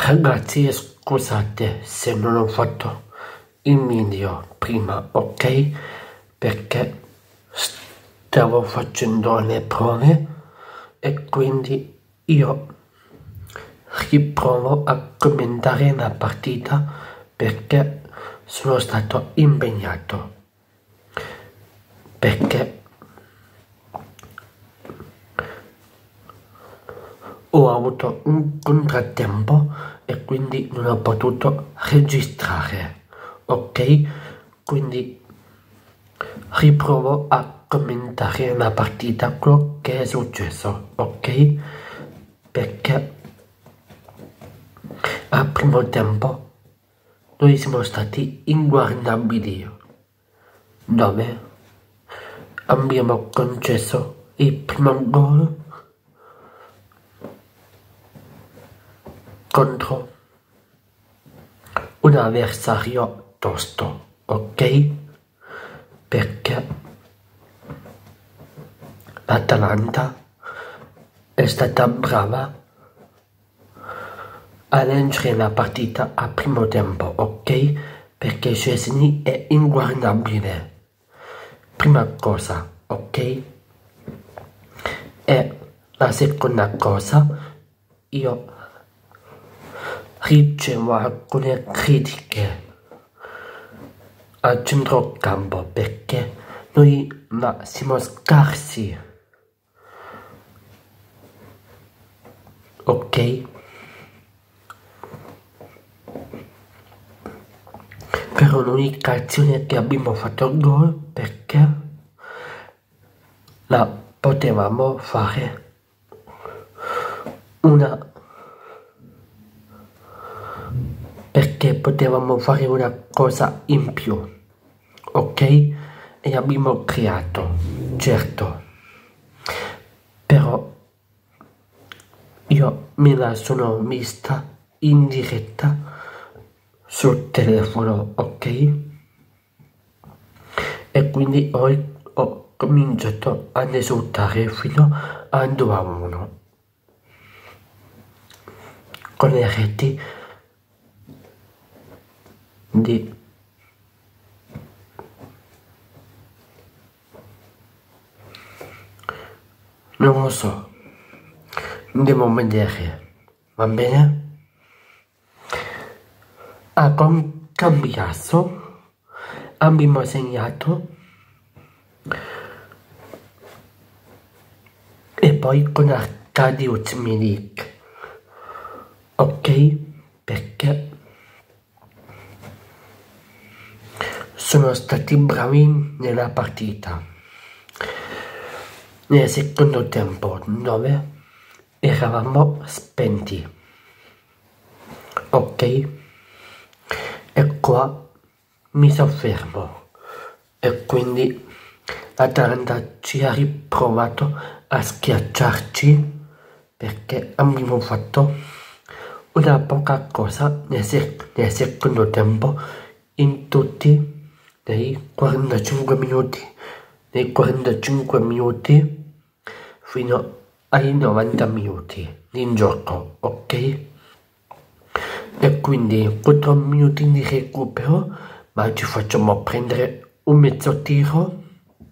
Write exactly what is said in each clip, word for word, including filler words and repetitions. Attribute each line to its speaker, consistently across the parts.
Speaker 1: Ragazzi, scusate se non ho fatto il video prima, ok? Perché stavo facendo le prove e quindi io riprovo a commentare la partita perché sono stato impegnato, perché ho avuto un contrattempo e quindi non ho potuto registrare, ok? Quindi riprovo a commentare la partita, quello che è successo, ok? Perché al primo tempo noi siamo stati inguardabili, dove abbiamo concesso il primo gol contro un avversario tosto, ok? Perché l'Atalanta è stata brava a leggere la partita al primo tempo, ok? Perché Szczęsny è inguardabile. Prima cosa, ok? E la seconda cosa, io ricevo alcune critiche al centrocampo perché noi ma siamo scarsi, ok? Però l'unica azione che abbiamo fatto gol perché la potevamo fare una perché potevamo fare una cosa in più, ok? E abbiamo creato, certo, però io me la sono vista in diretta sul telefono, ok? E quindi ho, ho cominciato ad esultare fino a due a uno con le reti di non lo so, devo vedere, va bene? A cambiato abbiamo segnato e poi con Arkadiusz Milik, ok? Perché sono stati bravi nella partita nel secondo tempo dove eravamo spenti, ok? E qua mi soffermo e quindi l'Atalanta ci ha riprovato a schiacciarci perché abbiamo fatto una poca cosa nel, sec nel secondo tempo in tutti nei quarantacinque minuti, nei quarantacinque minuti fino ai novanta minuti di gioco, ok? E quindi quattro minuti di recupero, ma ci facciamo prendere un mezzo tiro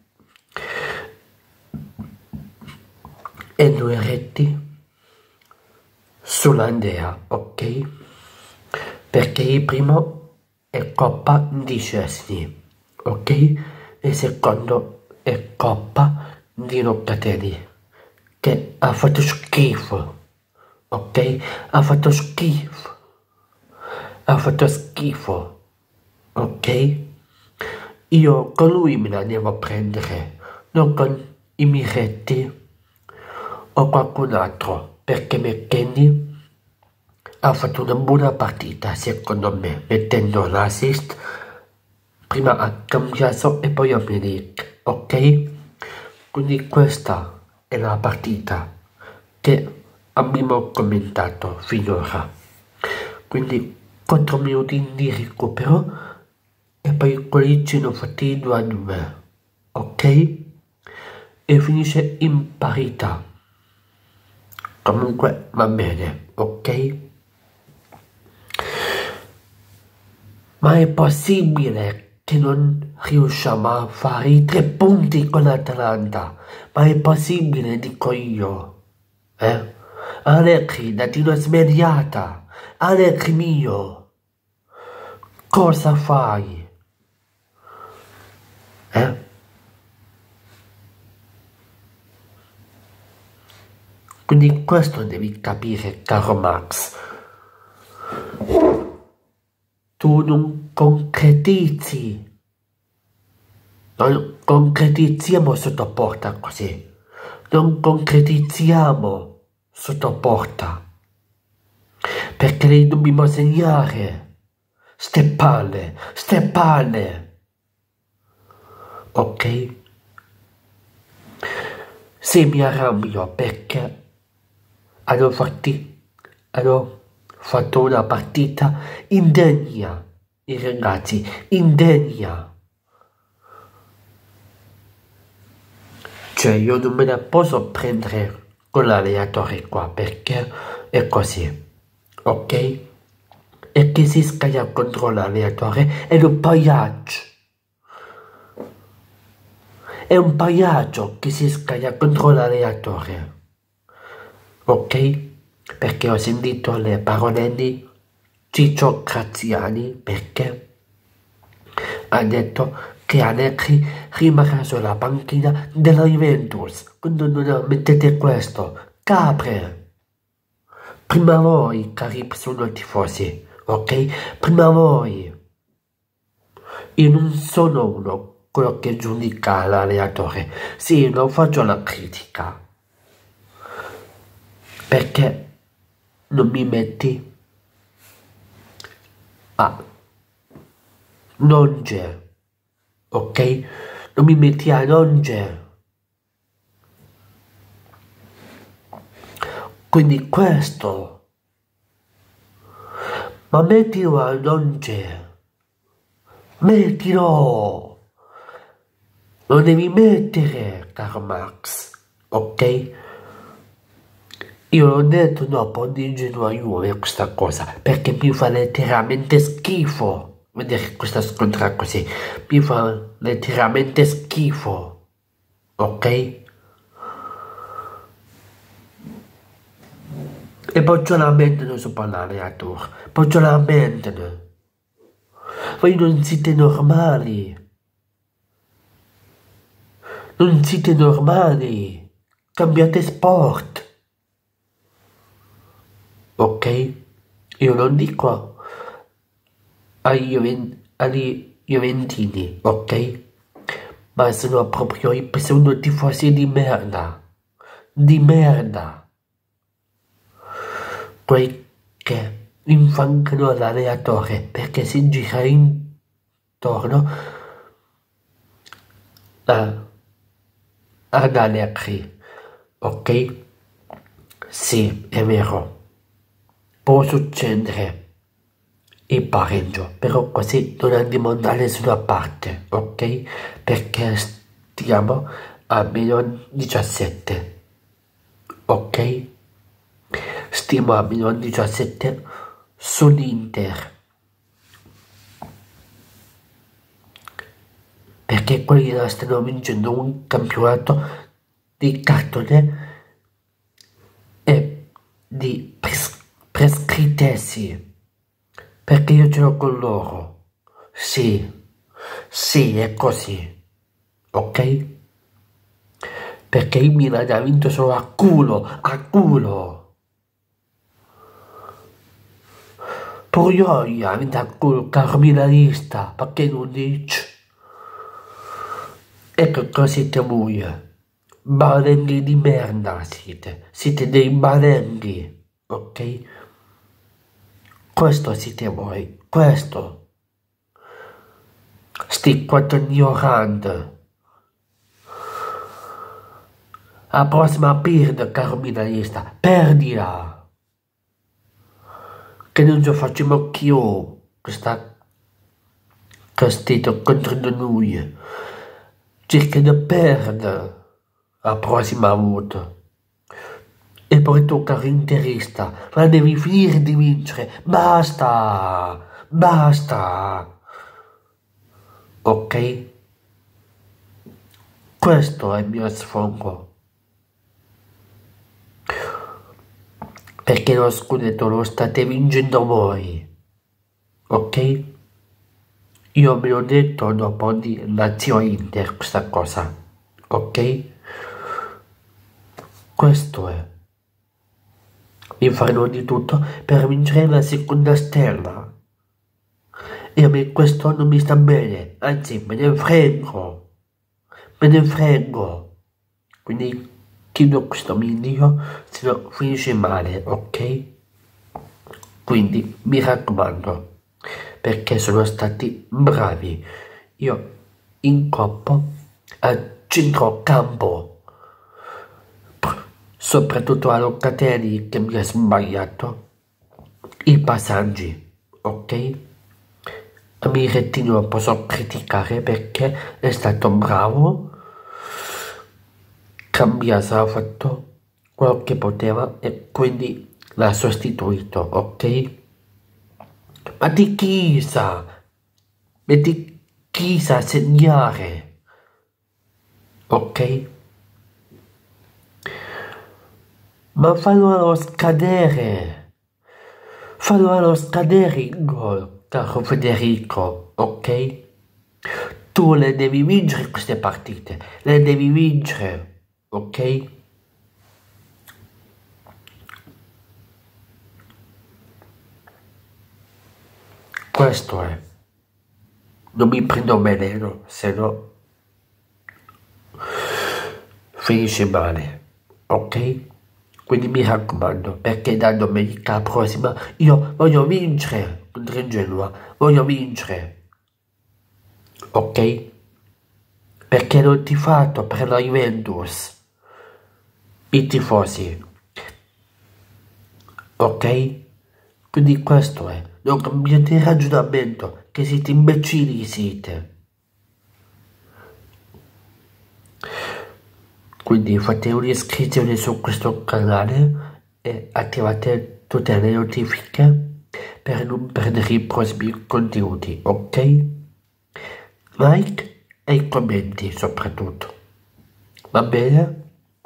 Speaker 1: e due reti sull'Andrea, ok? Perché il primo è colpa di Szczęsny, ok? Il secondo è colpa di Locatelli, che ha fatto schifo, ok? Ha fatto schifo, ha fatto schifo, ok? Io con lui me la devo prendere, non con i Miretti o qualcun altro, perché McKennie ha fatto una buona partita secondo me, mettendo l'assist prima a Cambiaso e poi a Milik, ok? Quindi questa è la partita che abbiamo commentato finora, quindi quattro minuti di recupero e poi quelli ci hanno fatti due a due, ok? E finisce in parità. Comunque va bene, ok? Ma è possibile che non riusciamo a fare i tre punti con l'Atalanta? Ma è possibile, dico io. Eh? Allegri, datino smediata. Allegri mio. Cosa fai? Eh? Quindi questo devi capire, caro Max. Tu non concretizzi, non concretizziamo sotto porta così, non concretizziamo sotto porta, perché le dobbiamo segnare, ste palle, ste palle, ok? Se mi arrabbio perché hanno fatti, hanno fatto una partita indegna, i ragazzi, indegna. Cioè io non me la posso prendere con l'allenatore qua perché è così, ok? E che si scaglia contro l'allenatore è un pagliaccio. È un pagliaccio che si scaglia contro l'allenatore, ok? Perché ho sentito le parole di Ciccio Graziani perché ha detto che Allegri rimarrà sulla panchina della Juventus. Quando non mettete questo, capre, prima voi cari sono tifosi, ok? Prima voi. Io non sono uno quello che giudica l'allenatore, sì, non faccio la critica, perché non mi metti a non c'è, ok? Non mi metti a non c'è. Quindi questo, ma mettilo a non c'è, mettilo, lo devi mettere, caro Max, ok? Io l'ho detto dopo di Genoa Juve questa cosa, perché mi fa letteralmente schifo vedere questa squadra così, mi fa letteralmente schifo, ok? E poi ce la mettono sopra l'allenatore, poi ce la mettono. Voi non siete normali, non siete normali, cambiate sport. Ok? Io non dico agli Juven- agli Juventini, ok? Ma sono proprio i sono tifosi di merda, di merda, quelli che infangano l'allenatore perché si gira intorno a, ad Allegri, ok? Sì, è vero. Può succedere il pareggio, però così non andiamo da nessuna parte, ok? Perché stiamo a meno diciassette, ok? Stiamo a meno diciassette sull'Inter, perché quelli là stanno vincendo un campionato di cartone e di pres- prescrittesi, perché io ce l'ho con loro, sì, sì, è così, ok? Perché il Milan ha vinto solo a culo, a culo. Purioli ha vinto a culo, caro milanista, perché non dici? Ecco cosa siete voi, balenghi di merda siete, siete dei balenghi, ok? Questo siete voi, questo. Sti quattro ignoranti. La prossima birra, caro milanista, perdila. Che non ci facciamo più questa castito contro di noi. Cerca di perdere la prossima volta. E poi tu, caro interista, ma devi finire di vincere. Basta, Basta, ok? Questo è il mio sfogo. Perché lo scudetto lo state vincendo voi, ok? Io me l'ho detto dopo di Lazio Inter questa cosa, ok? Questo è. Mi farò di tutto per vincere la seconda stella. E a me questo non mi sta bene, anzi me ne frego, me ne frego. Quindi chiudo questo video, se no finisce male, ok? Quindi mi raccomando, perché sono stati bravi. Io in coppa a centrocampo, soprattutto a Locatelli che mi ha sbagliato i passaggi, ok? A Mirettino lo posso criticare perché è stato bravo, Cambiaso ha fatto quello che poteva e quindi l'ha sostituito, ok? Ma di chi sa? E di chi sa segnare, ok? Ma fallo allo scadere, fallo allo scadere il gol, caro Federico, ok? Tu le devi vincere queste partite, le devi vincere, ok? Questo è. Non mi prendo veleno, se no finisce male, ok? Quindi mi raccomando, perché da domenica prossima io voglio vincere contro il Genoa, voglio vincere, ok? Perché l'ho tifato per la Juventus, i tifosi, ok? Quindi questo è, non cambiate ragionamento, che siete imbecilli siete. Quindi fate un'iscrizione su questo canale e attivate tutte le notifiche per non perdere i prossimi contenuti, ok? Like e commenti soprattutto, va bene?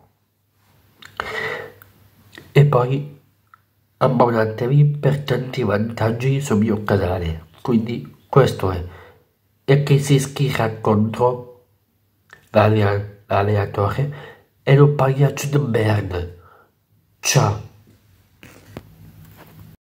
Speaker 1: E poi abbonatevi per tanti vantaggi sul mio canale, quindi questo è. E chi si schierà contro l'alleatore è lo pagliaccio di merda. Ciao.